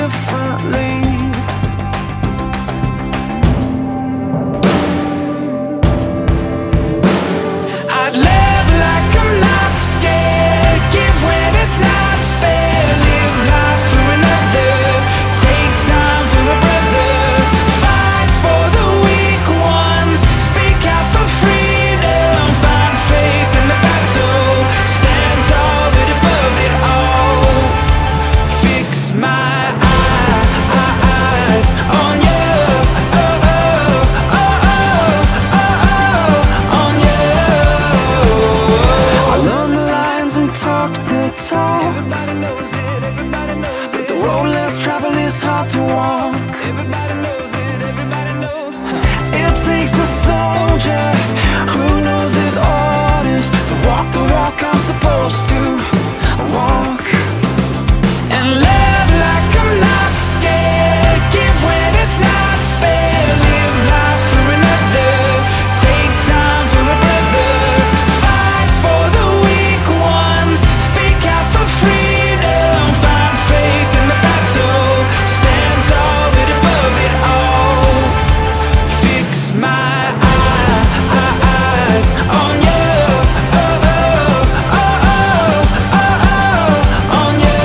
differently. I'd live like I'm not scared, give when it's not fair, live life for another, take time for a brother, fight for the weak ones, speak out for freedom, find faith in the battle, stand tall but above it all, fix my eyes on you, oh, oh, oh, oh, oh, on you. I learned the lines and talked the talk. Everybody knows it, everybody knows it. But the road less traveled is hard to walk. Everybody knows it, everybody knows. It takes a soldier who knows his orders to walk the walk I'm supposed to walk. And live like I'm not scared, give when it's not fair, live life for another, take time for a brother, fight for the weak ones, speak out for freedom, find faith in the battle, stand tall but above it all, fix my eyes on you, oh, oh, oh, oh, oh, oh, on you.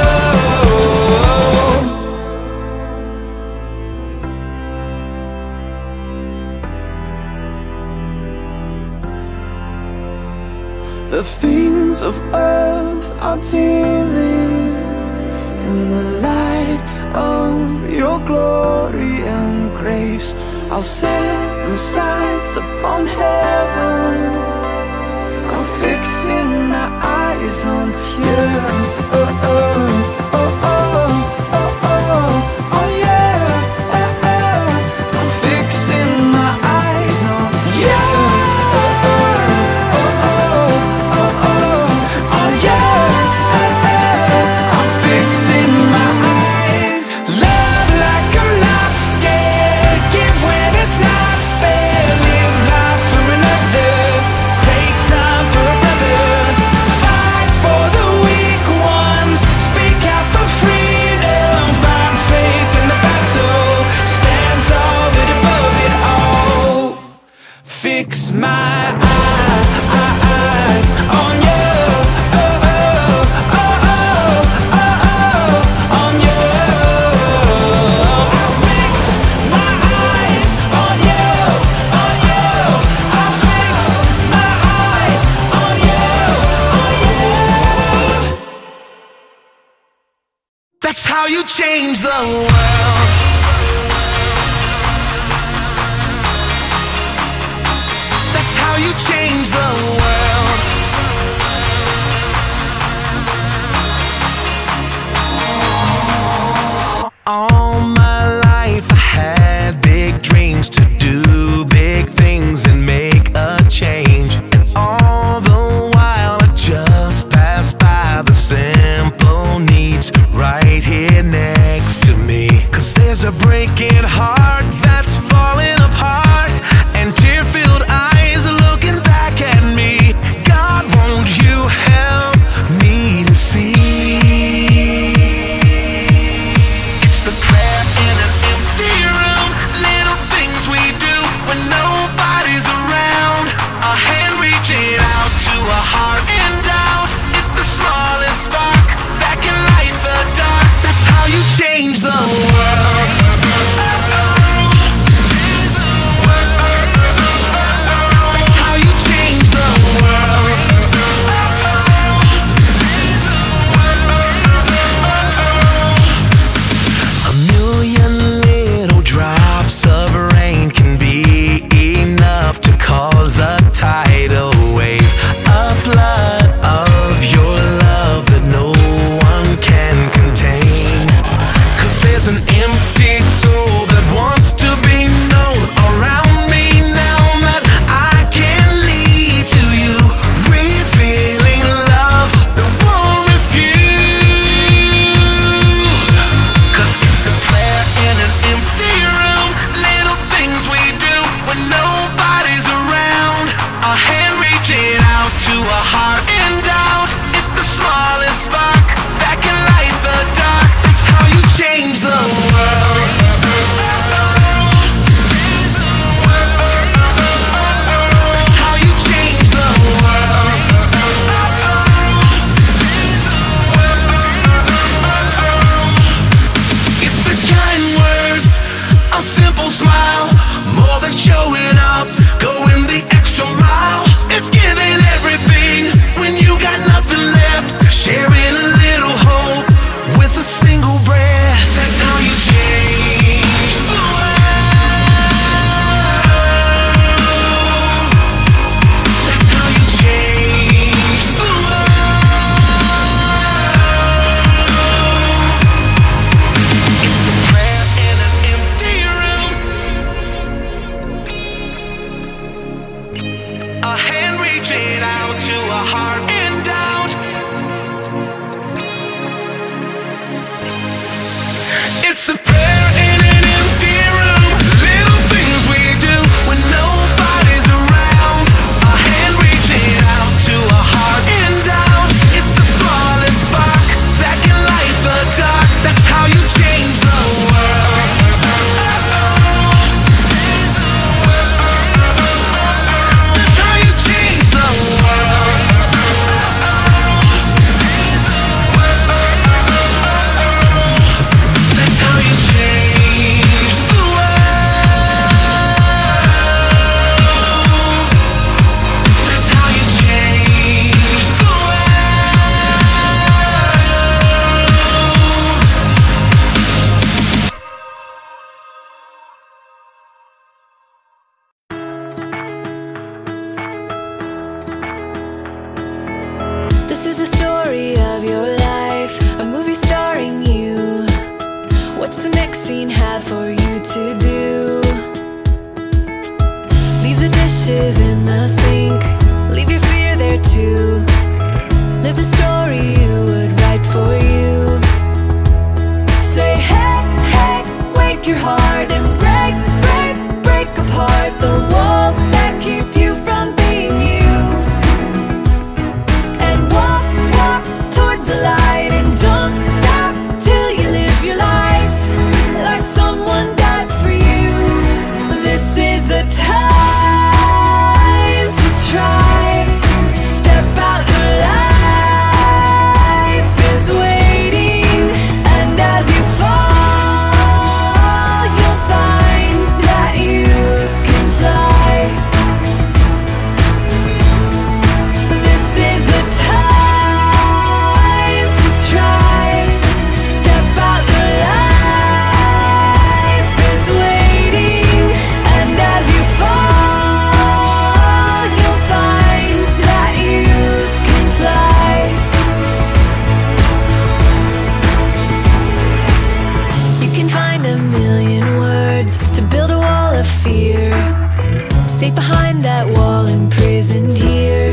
The things of earth are dimming in the light of your glory and grace. I'll set the sights upon heaven, I'm fixing my eyes on you, oh, oh, oh, oh, oh, oh, oh, yeah, oh, oh. I'm fixing my eyes on you, oh, oh, oh, oh, oh, oh, yeah, I'm fixing my eyes. Love like I'm not scared, give when it's not fair, live life for another, take time for a brother, fight for the weak ones, speak out for freedom, find faith in the battle, stand tall but above it all, fix my eyes on you, oh, oh, oh, oh, oh, oh, on you. I'll fix my eyes on you, on you. I'll fix my eyes on you, on you. That's how you change the world. That's how you change the world. All my life I had big dreams to do big things and make a change. And all the while I just passed by the simple needs right here next to me. 'Cause there's a breaking heart that's falling apart and tear-filled eyes looking back at me. This is the story of your life, a movie starring you. What's the next scene have for you to do? Leave the dishes in the sink, leave your fear there too. Live the story you would write for you. Say hey, hey, wake your heart and break, break, break apart the walls that keep you from being you. And walk, walk towards the light, and don't stop till you live your life like someone died for you. This is the time to try, step out, your life is waiting. And as you fall, you'll find that you can fly. This is the time to try, step out, your life is waiting. And as you fall, you'll find that you can fly. You can find a million words to build a wall of fear, safe behind that wall, imprisoned here.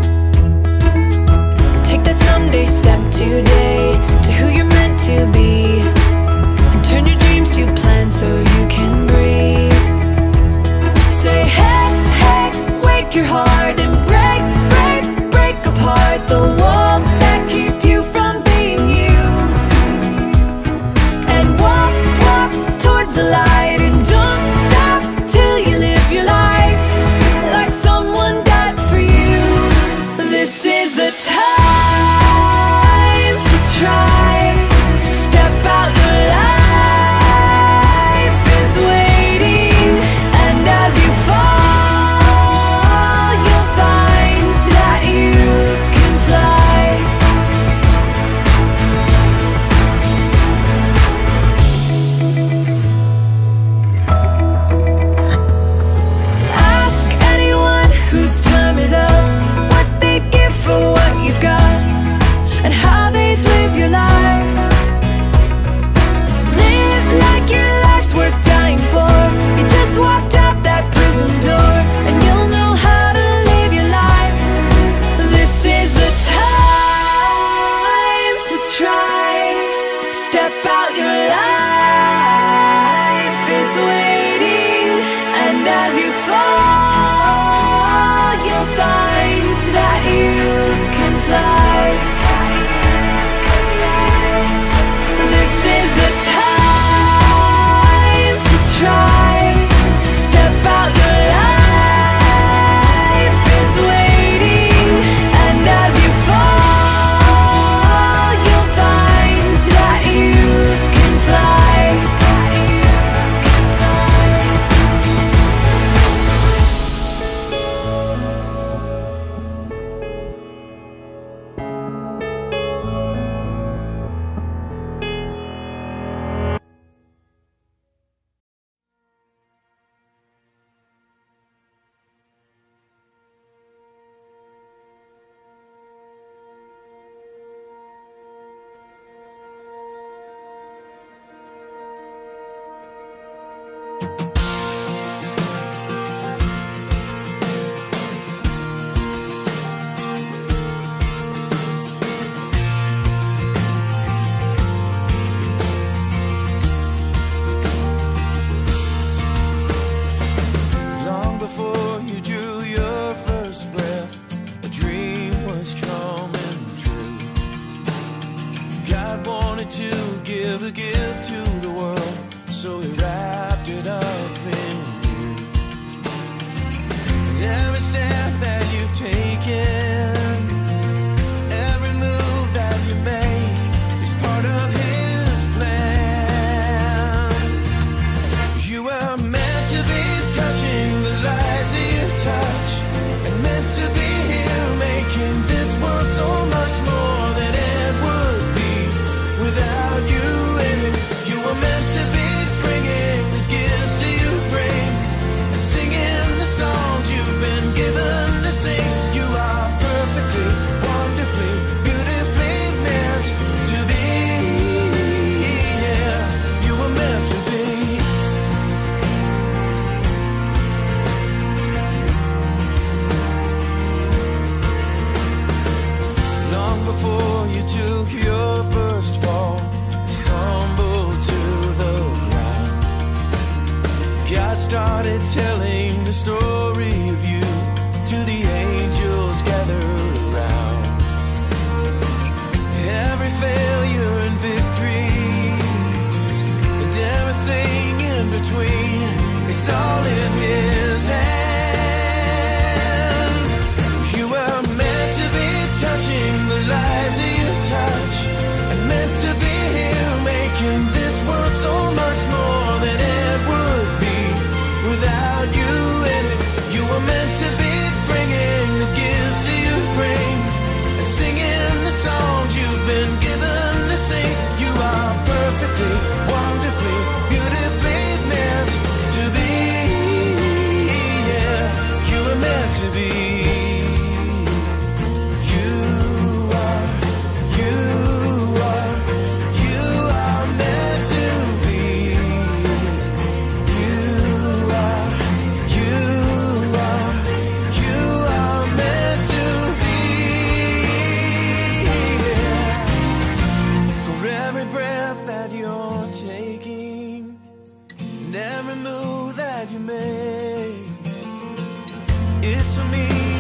Take that someday step today to who you're meant to be, and turn your dreams to plans so you can breathe. Say hey, hey, wake your heart and break, break, break apart the walls that keep you from being you. And walk, walk towards the light, and don't stop till you live your life like someone died for you. This is the time to try, step out, your life is waiting. And as you fall, you'll find that you can fly. Ask anyone whose time is up what they'd give for what you've got, and how they'd live your life. Live like your life's worth dying for. You just walked out that prison door, and you'll know how to live your life. This is the time to try, step out, your life is waiting. And as you fall, you'll find that you can fly. This is the time to try, step out, your life is waiting. And as you fall, you'll find that you can fly. Long before you drew your first breath, a dream was coming true. God wanted to give a gift to the world, so He wrapped it up in you. And every step that you've taken, every move that you make is part of His plan. You were meant to be touching the lives that you touch, and meant to be here making this world so much more than it would be without you in it. before you took your first fall, you stumbled to the ground. God started telling the story of you to the angels gathered around. Every failure and victory and everything in between, it's all in His hands. You were meant to be touching the lives that you touch, and meant to be here making this world so much more than it would be without you in it. You were meant to be bringing the gifts that you bring, and singing the songs you've been given to sing. You are perfectly, wonderfully, beautifully meant to be. Yeah, you were meant to be. Every move that you make, it's for me.